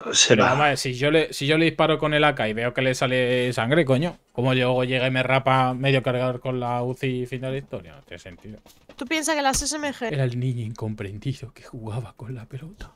Se Pero va. vamos a ver, si yo le disparo con el AK y veo que le sale sangre, coño, ¿cómo luego llega y me rapa medio cargador con la UCI y fin de la historia? No tiene sentido. ¿Tú piensas que las SMG? Era el niño incomprendido que jugaba con la pelota.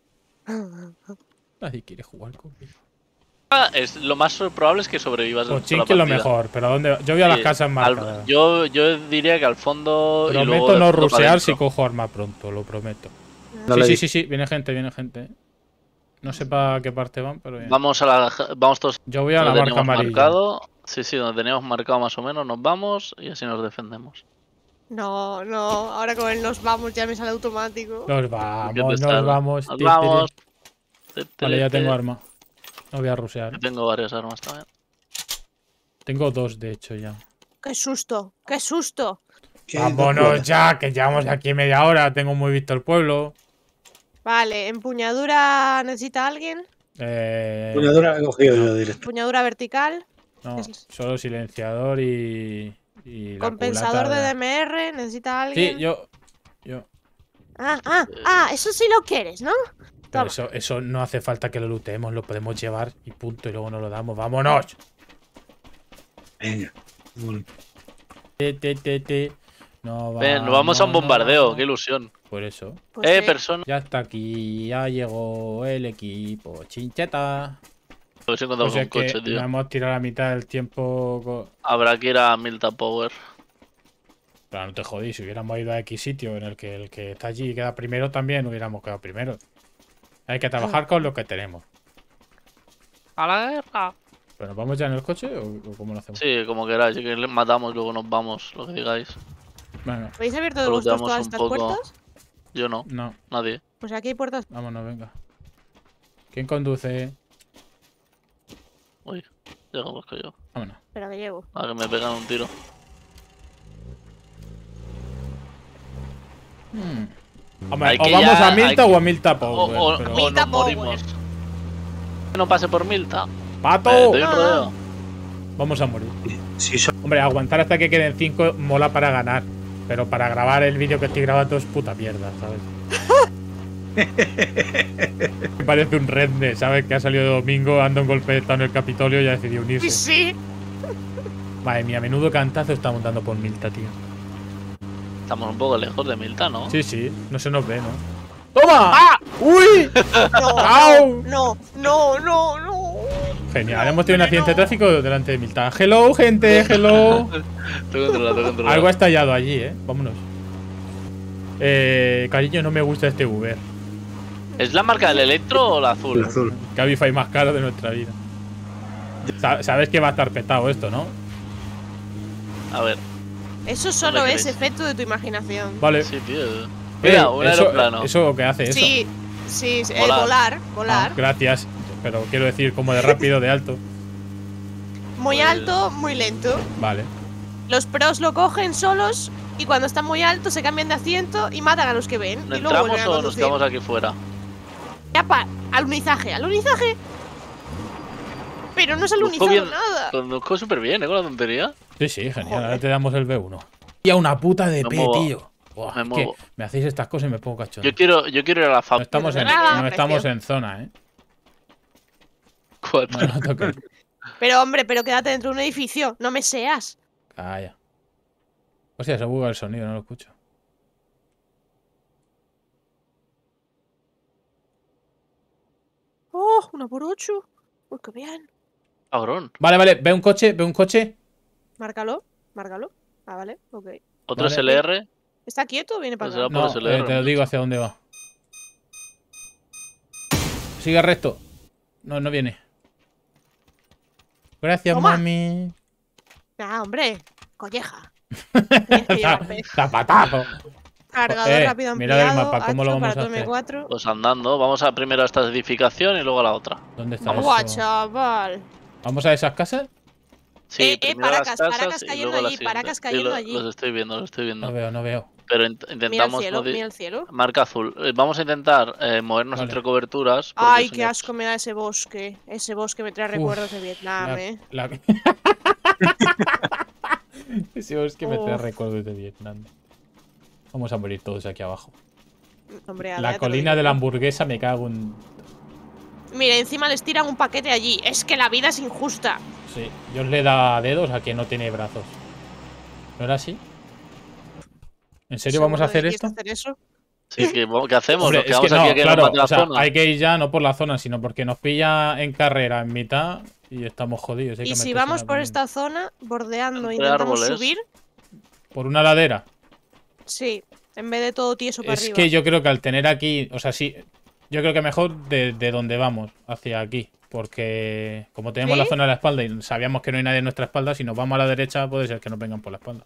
Nadie quiere jugar conmigo. Lo más probable es que sobrevivas Pues toda la Chinky lo partida. mejor, pero ¿dónde? Yo voy a las Sí, casas marcadas. yo diría que al fondo. y luego Prometo de no fondo para rusear si adentro. cojo arma pronto, lo prometo. No Sí, le sí, di. sí, sí, viene gente, viene gente. No sé para qué parte van, pero bien. Vamos todos Yo voy a la donde marca teníamos amarilla. marcado. Sí, donde teníamos marcado más o menos, nos vamos y así nos defendemos. No, ahora con el nos vamos ya me sale automático. Nos ¿Qué te vamos, sale? nos vamos. Nos Ti, vamos. tiri. Vale, ya tengo arma. No voy a rusear. Yo tengo varias armas también. Tengo dos, de hecho, ya. ¡Qué susto! ¡Qué susto! Vámonos ya, que llevamos aquí media hora. Tengo muy visto el pueblo. Vale, ¿empuñadura necesita alguien? Puñadura he cogido yo directo. ¿Empuñadura vertical? No, Es- solo silenciador y la ¿Compensador culata de DMR necesita Sí, alguien? yo. Eso sí lo quieres, ¿no? Pero Toma. eso no hace falta que lo lootemos, lo podemos llevar y punto, y luego nos lo damos. ¡Vámonos! Venga. Bueno, No Ven, nos vamos a un bombardeo, qué ilusión. Por eso. Pues sí. Persona. Ya está aquí, ya llegó el equipo. Chincheta. A ver si Pues encontramos un es que coche, tío. nos hemos tirado la mitad del tiempo. Habrá que ir a Milta Power. Pero no te jodís, si hubiéramos ido a X sitio en el que está allí queda primero, también hubiéramos quedado primero. Hay que trabajar con lo que tenemos. ¡A la guerra! ¿Pero nos vamos ya en el coche o cómo lo hacemos? Sí, como queráis. Si queréis, matamos, luego nos vamos, lo que digáis. Venga, ¿Habéis abierto de Solo vosotros quedamos todas un estas poco- puertas? Yo no, no, nadie. Pues aquí hay puertas. vámonos, venga. ¿Quién conduce? Uy, ya conozco yo. Vámonos. Espera, que llevo. A que me pegan un tiro. Hombre, Hay o que vamos ya- a Milta hay o que- a Milta Power. O pero- Milta nos Power. morimos. Que no pase por Milta. ¡Pato! Doy un rodeo. Vamos a morir. si son Hombre, aguantar hasta que queden 5 mola para ganar. Pero para grabar el vídeo que estoy grabando es puta mierda, ¿sabes? Me parece un rende, ¿sabes? Que ha salido de domingo, anda un golpe de estado en el Capitolio y ha decidido unirse. Sí. Madre mía, menudo cantazo estamos dando por Milta, tío. Estamos un poco lejos de Milta, ¿no? Sí, sí, no se nos ve, ¿no? ¡Toma! ¡Uy! ¡Au! No. Genial, hemos tenido un accidente de tráfico delante de Milta. Hello, gente, hello. Estoy controlado. Algo ha estallado allí, vámonos. Cariño, no me gusta este Uber. ¿Es la marca del Electro o la azul? el azul. Cabify más caro de nuestra vida. Sabes que va a estar petado esto, ¿no? A ver, Eso solo ¿Dónde es queréis? efecto de tu imaginación. Vale. sí, tío. Mira, un aeroplano. ¿Eso qué hace? ¿Eso? Sí, Volar. volar. Ah, gracias. Pero quiero decir, como de rápido, de alto. Muy Pues- alto, muy lento. Vale. Los pros lo cogen solos y cuando están muy alto se cambian de asiento y matan a los que ven. ¿No y luego entramos vuelven a o nos conducir. quedamos aquí fuera? Ya alunizaje. Pero no es Conduzco alunizado bien, nada. conduzco súper bien, con la tontería. Sí, sí, genial. Joder. Ahora te damos el B1. Y a una puta de Me P, muevo. tío. Buah, Me es que muevo. me hacéis estas cosas y me pongo cachondo. Yo quiero ir a la No fábrica. estamos, en, Nada, no estamos precio. en zona, ¿eh? 4. Bueno, no toca. Pero hombre, quédate dentro de un edificio. No me seas. Calla. Hostia, se buga el sonido, no lo escucho. Oh, 1x8. Uy, qué bien. Cabrón. Vale, ve un coche, Márcalo. Ah, vale, ok. Otro Vale. SLR. ¿Está quieto o viene para Pues acá? será No, por SLR, te lo digo hacia dónde va. Sigue recto. No viene. Gracias, Toma. mami. Ah, hombre. Colleja. Tienes que llevarte. Zapatazo. Cargador rápido mira el ampliado. mapa, ¿cómo lo H vamos para a hacer? tu M4. Pues andando. Vamos a primero a esta edificación y luego a la otra. ¿Dónde está Vamos. eso? Guau, chaval. ¿Vamos a esas casas? Sí, primero las Paracas casas y cayendo luego la allí, siguiente. Paracas Sí, cayendo allí. Los estoy viendo. No veo. Pero Mira el intentamos... cielo, no di- mira el cielo. Marca azul. Vamos a intentar movernos Vale. entre coberturas. porque Ay, eso qué no- asco me da ese bosque. Ese bosque me trae Uf, recuerdos de Vietnam, La- Ese es que me trae Uf. recuerdos de Vietnam. Vamos a morir todos aquí abajo. Hombre, ala, La ya te lo colina digo. de la hamburguesa me cago en... Mira, encima les tiran un paquete allí. Es que la vida es injusta. Sí, Dios le da dedos a quien no tiene brazos. ¿No era así? ¿En serio vamos a hacer ¿Quieres esto? hacer eso? Sí, ¿qué hacemos? Hombre, ¿Nos es que quedamos aquí no, a que claro, nos mate la o sea, zona? hay que ir ya no por la zona, sino porque nos pilla en carrera en mitad y estamos jodidos. Hay que Y si meterse en vamos la por pendiente. esta zona, bordeando, Entre intentamos árboles. subir. Por una ladera. Sí, en vez de todo tieso para Es arriba. que yo creo que al tener aquí, o sea, sí, yo creo que mejor de donde vamos, hacia aquí. Porque como tenemos ¿Sí? la zona de la espalda y sabíamos que no hay nadie en nuestra espalda, si nos vamos a la derecha puede ser que nos vengan por la espalda.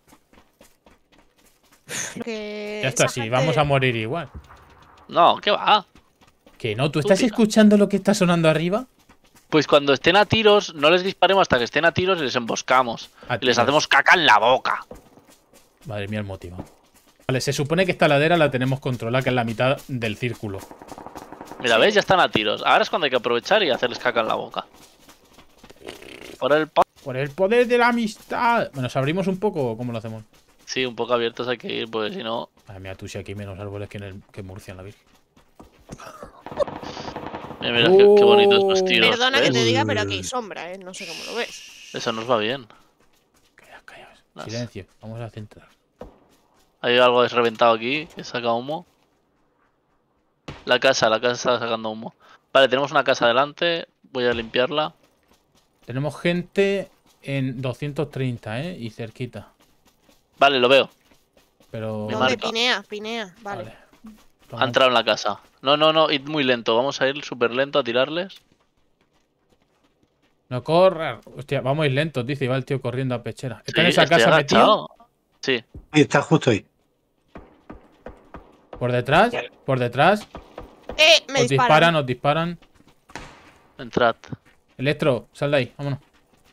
Que Ya está, esa sí, gente- vamos a morir igual. No, ¿qué va? Que no, ¿tú Tú estás tira. escuchando lo que está sonando arriba? Pues cuando estén a tiros, no les disparemos hasta que estén a tiros y les emboscamos. A Y les tiros. hacemos caca en la boca. Madre mía, el motivo. Vale, se supone que esta ladera la tenemos controlada, que es la mitad del círculo. Mira, ¿ves? Ya están a tiros. Ahora es cuando hay que aprovechar y hacerles caca en la boca. Por el Por el poder de la amistad. Bueno, ¿nos abrimos un poco o cómo lo hacemos? Sí, un poco abiertos hay que ir, porque si no... Madre mía, tú si aquí hay menos árboles que en Murcia, en la Virgen. Mira, mira, qué bonitos estos tiros. Perdona que ¿ves? te diga, pero aquí hay sombra, ¿eh? No sé cómo lo ves. Eso nos va bien. Calla, calla. Las- Silencio, vamos a centrar. Hay algo reventado aquí que saca humo. La casa está sacando humo. Vale, tenemos una casa delante. Voy a limpiarla. Tenemos gente en 230, ¿eh? Y cerquita. Vale, lo veo. Pero... Me ¿Dónde? marca. Pinea. Vale. Ha entrado en la casa. No, no, no, id muy lento. Vamos a ir súper lento a tirarles. No corras. Hostia, vamos a ir lentos, dice. Y va el tío corriendo a pechera. ¿Está en Sí, esa estoy casa metido? agachado. Sí, Ahí está, justo ahí. ¿Por detrás? ¿Por detrás? Me Os disparan, os disparan. entrad. Electro, sal de ahí, vámonos.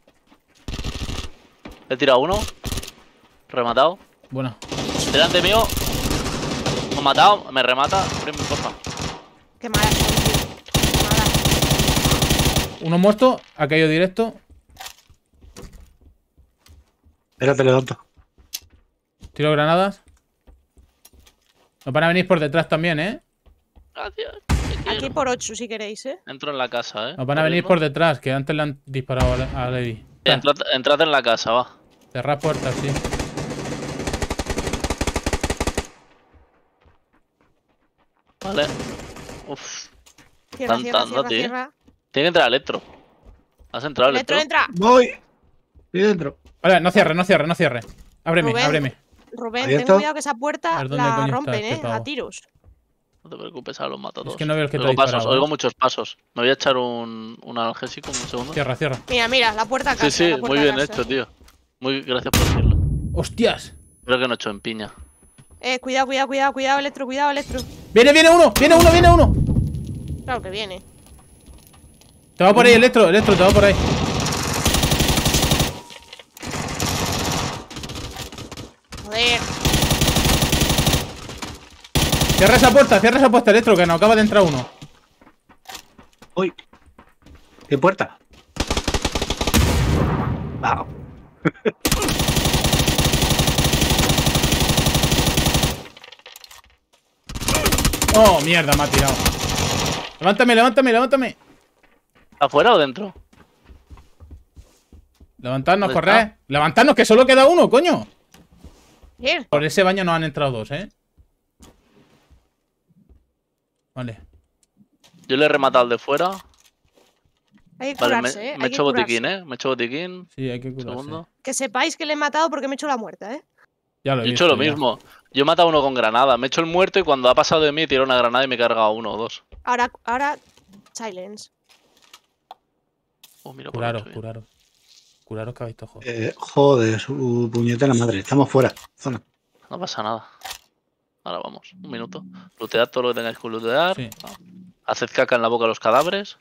He tirado uno. Rematado. Buena. Delante mío. Me ha matado. Me remata. Prime, porfa. Qué mala son, tío. Qué mala. Uno muerto, ha caído directo. Espérate, levanto. Tiro granadas. Nos van a venir por detrás también, ¿eh? Gracias. Aquí por 8 si queréis, ¿eh? Entro en la casa, Nos van a venir por detrás, que antes le han disparado a Lady. Entrad en la casa, va. Cerrad puertas, sí. Vale. Uf. Cierra, Tan, cierra, tan, cierra, tío. cierra. Tiene que entrar Electro. ¿Has entrado Electro? Entra. Voy. Estoy dentro. Vale, no cierre, no cierre, no cierre. Ábreme, Rubén. ábreme. Rubén, ¿Abierto? ten cuidado que esa A puerta ver, ¿dónde coño la está rompen, este a pavo? tiros. No te preocupes, ahora los mato a Es todos. que no veo el que te ha Oigo pasos, disparado, oigo ¿eh? muchos pasos. Me voy a echar un analgésico un segundo. Cierra, cierra. Mira, mira, la puerta a casa. Sí, sí, la puerta muy a bien casa. hecho, tío. Muy gracias por decirlo. ¡Hostias! Creo que no he hecho en piña. Cuidado, cuidado, cuidado, cuidado, Electro, cuidado, Electro. ¡Viene uno! ¡Viene uno, viene uno! Claro que viene. Te va por ahí, Electro, te va por ahí. Joder. Cierra esa puerta, Electro, que nos acaba de entrar uno. Uy. ¿Qué puerta? Wow. Oh, mierda, me ha tirado. Levántame. ¿Afuera o dentro? Levantadnos, ¿Dónde corred. está? Levantadnos, que solo queda uno, coño. Bien. Por ese baño nos han entrado dos, ¿eh? Vale. Yo le he rematado al de fuera. Hay que Vale, curarse, me ¿eh? he Hay que hecho curarse. botiquín, ¿eh? Me he hecho botiquín. Sí, hay que curarse. Segundo. Que sepáis que le he matado porque me he hecho la muerta, ¿eh? Ya lo he Yo he visto, hecho lo ya. mismo. Yo he matado a uno con granada. Me he hecho el muerto y cuando ha pasado de mí tiro una granada y me he cargado a uno o dos. Ahora, silence. Oh, mira, por Curaros, mucho, curaros. Curaros que habéis tojo. Joder, su puñetera madre. Estamos fuera. Zona. No pasa nada. Ahora vamos, un minuto. Lootead todo lo que tengáis que lootear. Sí. Haced caca en la boca a los cadáveres.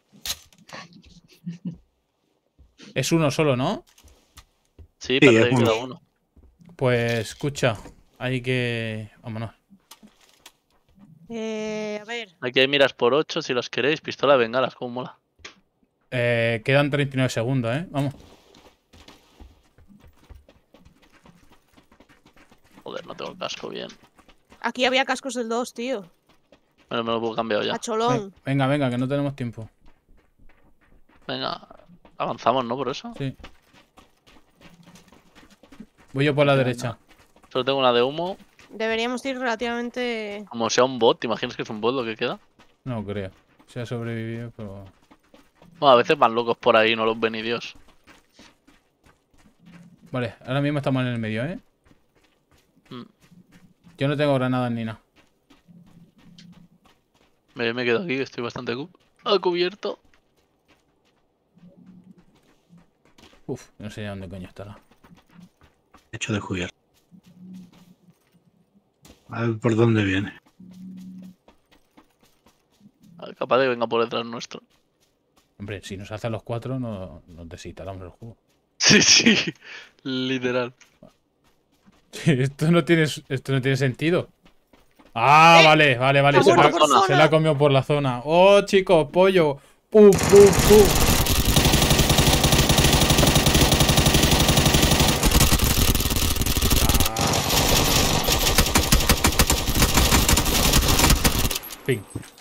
Es uno solo, ¿no? Sí, parece es que uno. queda uno. Pues escucha, hay que... Vámonos. A ver. Aquí hay miras por 8 si las queréis. Pistola de bengalas, como mola. Quedan 39 segundos, ¿eh? Vamos. Joder, no tengo el casco bien. Aquí había cascos del 2, tío. Bueno, me lo puedo cambiar ya. A cholón. Venga, que no tenemos tiempo. Venga, avanzamos, ¿no? Por eso. Sí. Voy yo por la derecha. Solo tengo una de humo. Deberíamos ir relativamente. Como sea un bot, ¿te imaginas que es un bot lo que queda? No creo. Se ha sobrevivido, pero... Bueno, a veces van locos por ahí, no los ve ni Dios. Vale, ahora mismo estamos en el medio, ¿eh? Mm. Yo no tengo granadas ni nada. Me quedo aquí, que estoy bastante cubierto. Uf, no sé dónde coño estará. Hecho de cubierto. A ver por dónde viene. A ver, capaz de que venga por detrás nuestro. Hombre, si nos hace a los 4, no, nos desinstalamos el juego. Sí, sí, literal. Sí, esto no tiene sentido. Ah, vale. Está Se muerto por la, se zona. la ha comido por la zona. Oh, chicos, pollo. Pum, pum, pum. Fin.